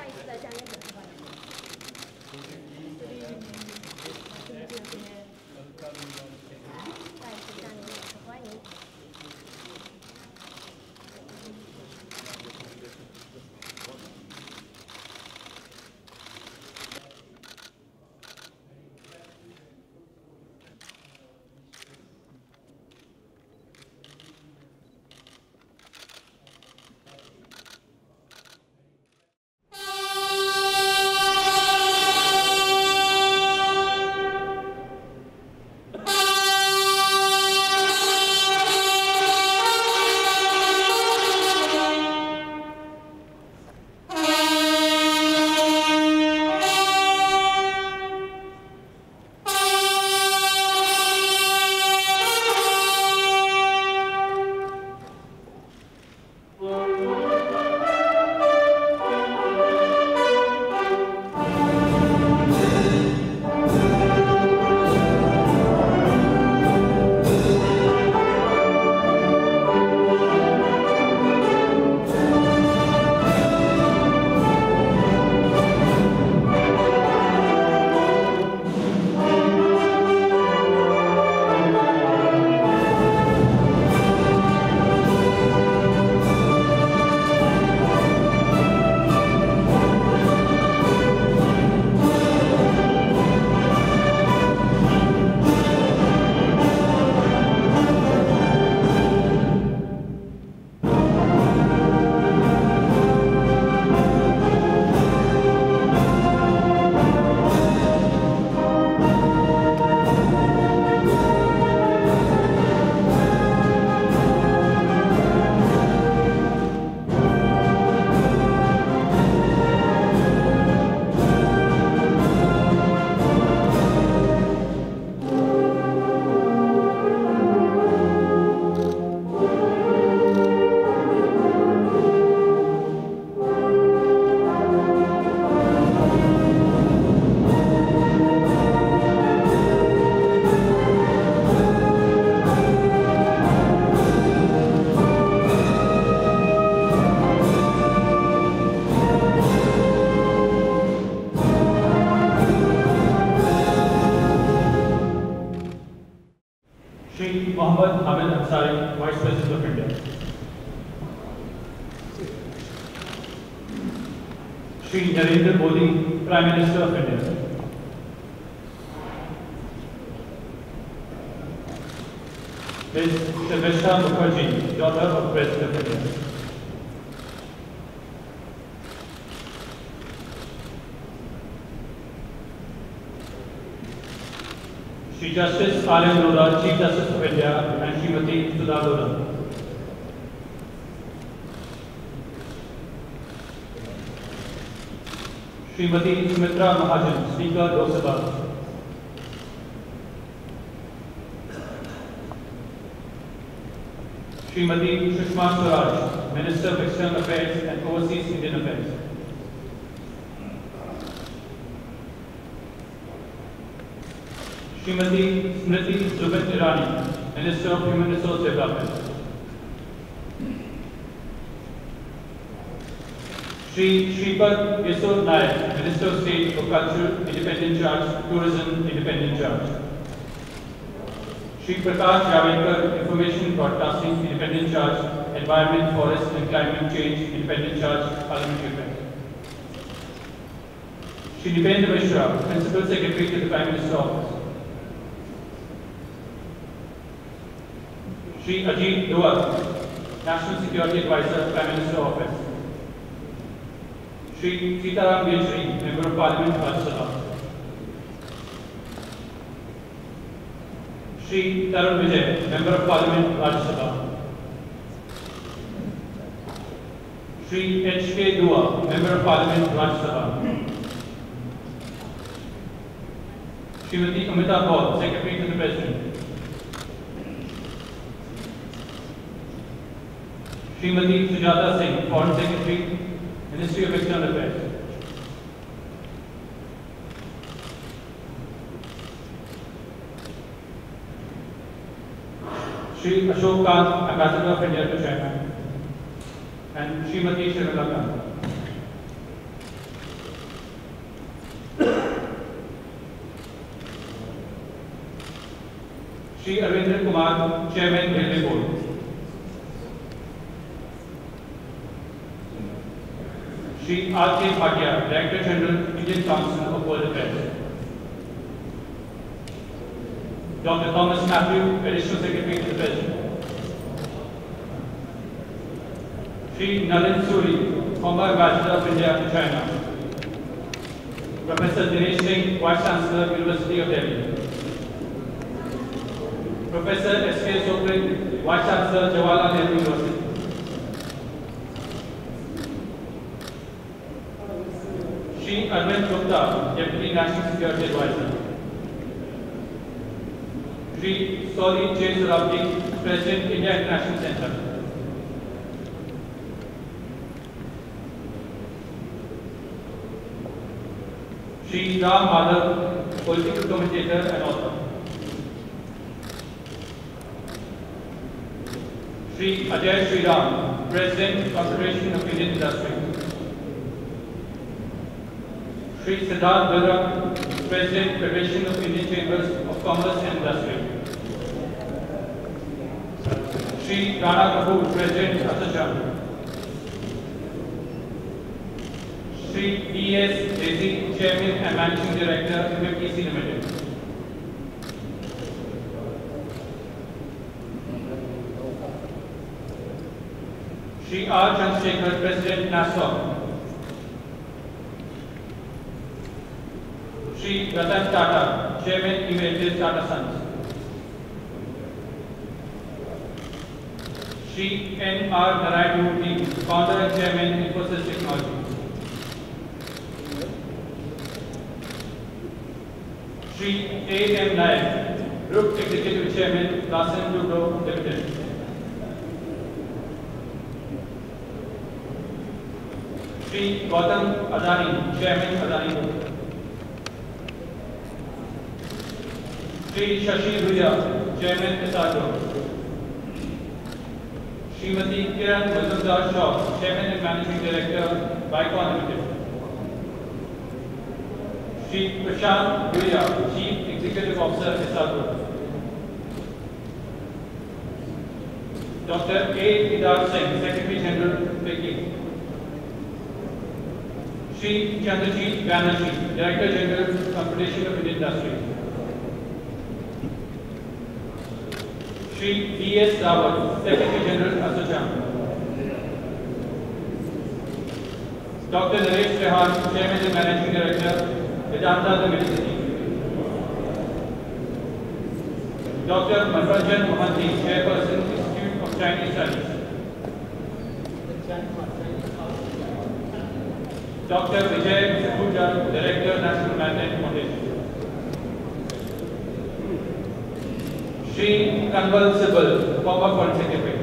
再一次的向您表示欢迎。再一次向您表示欢迎。 Shri Mohammad Hamid Ansari, Vice President of India. Shri Narendra Modi, Prime Minister of India. Ms. Sharmishta Mukherjee, daughter of President of India. Shri Justice R.M. Lodha, Chief Justice of India, and Srimati Sudha Lodha. Srimati Sumitra Mahajan, Speaker, Lok Sabha. Srimati Sushma Swaraj, Minister of External Affairs and Overseas Indian Affairs. Srimati Smriti Zubin Irani, Minister of Human Resource Development. Shri Shripad Yasod Nayak, Minister of State for Culture, Independent Charge, Tourism, Independent Charge. Shri Prakash Javadekar, Information Broadcasting, Independent Charge, Environment, Forest and Climate Change, Independent Charge, Parliamentary Affairs. Shri Nipendra Mishra, Principal Secretary to the Prime Minister's Office. Shri Ajit Doval, National Security Advisor, Prime Minister's Office. Shri Sitaram Yechri, Member of Parliament, Rajya Sabha. Shri Tarun Vijay, Member of Parliament, Rajya Sabha. Shri H.K. Dua, Member of Parliament, Rajya Sabha. Srimati Amita Paul, Secretary to the President. Srimati Sujata Singh, Foreign Secretary, Ministry of External Affairs. Shri Ashok Kant, Ambassador of India to China, and Srimati Sharmila Kant. Shri Arvind Kumar, Chairman, Railway Board. Shri R.K. Bhatia, Director General, Indian Council of World Affairs. Dr. Thomas Matthew, Additional Secretary to the President. Shri Nalin Suri, former Ambassador of India to China. Professor Dinesh Singh, Vice Chancellor, University of Delhi. Professor S.K. Soprik, Vice Chancellor, Jawaharlal Nehru University. Shri Arvind Gupta, Deputy National Security Advisor. Shri Sauri J. Sarabji, President, India International Center. Shri Ram Madhav, political commentator and author. Shri Ajay Sriram, President, Confederation of Indian Industry. Shri Siddharth Bhadra, President, Federation of Indian Chambers of Commerce and Industry. Shri Rana Kapoor, President, Association. Shri D.S. Desi, Chairman and Managing Director, MFTC Limited. Shri R. Chandrasekhar, President, NASSCOM. Shri Ratan Tata, Chairman, Emeritus, Tata Sons. Shri N. R. Narayan, Founder and Chairman, Infosys Technology. Shri A. M. Nayak, Group Executive Chairman, Larsen & Toubro Limited. Shri Gautam Adani, Chairman, Adani Group. Shri Shashi Bhuya, Chairman, SR Group. Srimati Kiran Mazumdar Shaw, Chairman and Managing Director, Bicon Limited. Shri Prashant Bhuya, Chief Executive Officer, SR Group. Dr. A. Kedar Singh, Secretary General, FICCI. Shri Chandrajit Banerjee, Director General, Confederation of Indian Industry. Shri D.S. Rawat, Secretary General, Association. Dr. Naresh Rehan, Chairman and Managing Director, Vedanta University. Dr. Manranjan Mohanty, Chairperson, Institute of Chinese Studies. Dr. Vijay Sahuja, Director, National Maritime Foundation. Shri Kanwal Sibal, former Foreign Secretary.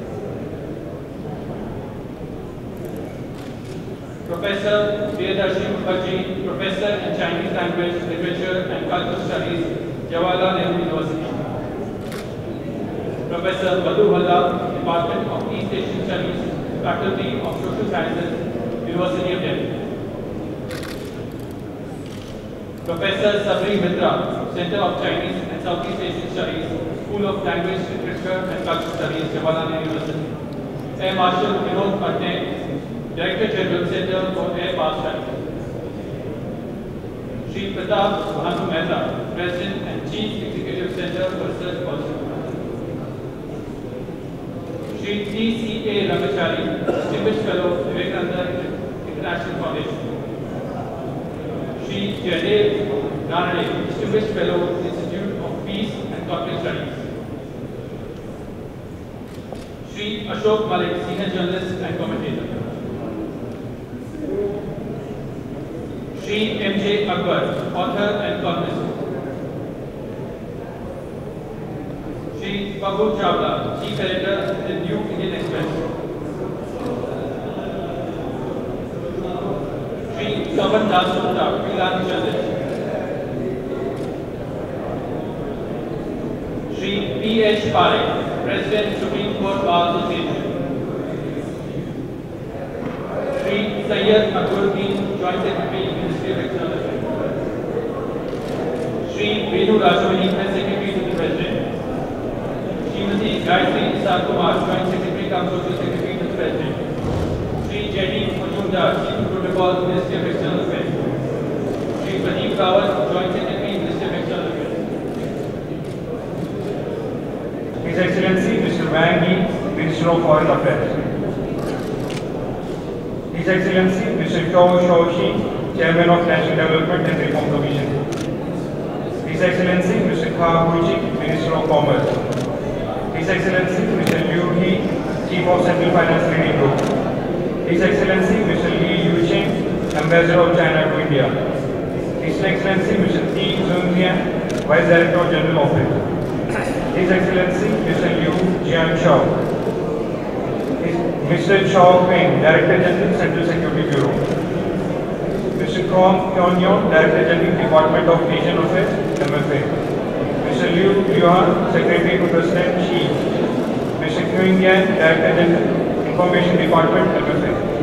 Professor Priyadarshi Mukherjee, Professor in Chinese Language, Literature and Cultural Studies, Jawaharlal Nehru University. Professor Madhu Bhalla, Department of East Asian Studies, Faculty of Social Sciences, University of Delhi. Professor Sabri Mitra, Center of Chinese and Southeast Asian Studies, School of Language, Literature and Cultural Studies, Jawaharlal Nehru University. Air Marshal Vinod Patne, Director General, Center for Air Power Studies. Shri Pratap Bhanu Mehta, President and Chief Executive Center for Research Policy. Shri T.C.A. Ramachari, Distinguished Fellow, Vivekananda International Foundation. Shri Jaidev Ranade, Distinguished Fellow, Institute of Peace and Conflict Studies. Shri Ashok Malik, Senior Journalist and Commentator. Shri M.J. Akbar, Author and Columnist. Shri Babu Chawla, Chief Editor, The New Indian Express. Shri Saban Das Gupta, freelance journalist. Shri P.H. Parekh, President, Supreme Court Bar Association. Shri Sayyid Akbaruddin, Joint Secretary, Ministry of External Affairs. Shri Venu Rajamani, Press Secretary to the President. Srimati Gayatri Isar Kumar, Joint Secretary cum Social Secretary to the President. Shri J.D. Majumdar, Chief Protocol, Ministry of External Affairs. Shri Pradeep Rawat, Joint Secretary, Ministry of External Affairs. His Excellency Mr. Wang Yi, Minister of Foreign Affairs. His Excellency Mr. Zhou Shaoxi, Chairman of National Development and Reform Commission. His Excellency Mr. Kha Huijik, Minister of Commerce. His Excellency Mr. Liu He, Chief of Central Finance Leading Group. His Excellency Mr. Li Yuqing, Ambassador of China to India. His Excellency Mr. Ti Zhongyan, Vice Director of General Office. His Excellency Mr. Liu Jianshao. Mr. Chao Peng, Director General, Central Security Bureau. Mr. Kong Hyun-yong, Director General, Department of Asian Affairs, MFA. Mr. Liu Yuan, Secretary to President Xi. Mr. Qing Yan, Director General, Information Department, MFA.